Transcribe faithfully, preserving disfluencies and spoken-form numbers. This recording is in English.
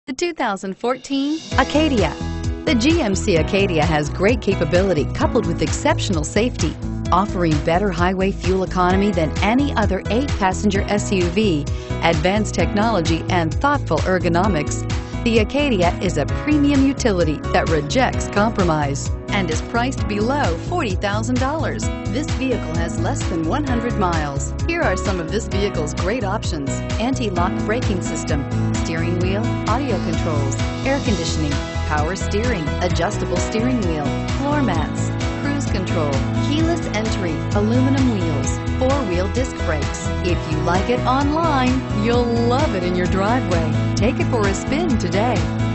The two thousand fourteen Acadia. The G M C Acadia has great capability coupled with exceptional safety, offering better highway fuel economy than any other eight-passenger S U V, advanced technology, and thoughtful ergonomics. The Acadia is a premium utility that rejects compromise and is priced below forty thousand dollars. This vehicle has less than one hundred miles. Here are some of this vehicle's great options: anti-lock braking system, steering wheel audio controls, air conditioning, power steering, adjustable steering wheel, floor mats, cruise control, keyless entry, aluminum wheels, four-wheel disc brakes. If you like it online, you'll love it in your driveway. Take it for a spin today.